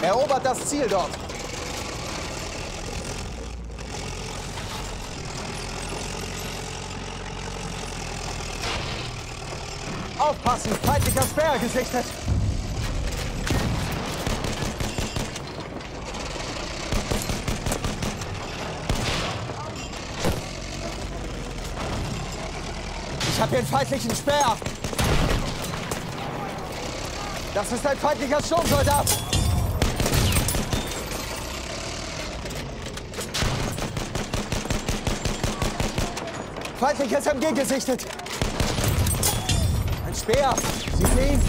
Erobert das Ziel dort. Aufpassen, feindlicher Speer gesichtet. Ich habe hier einen feindlichen Speer. Das ist ein feindlicher Sturmsoldat. Feindliches MG gesichtet. Ein Speer. Sieht ihr ihn?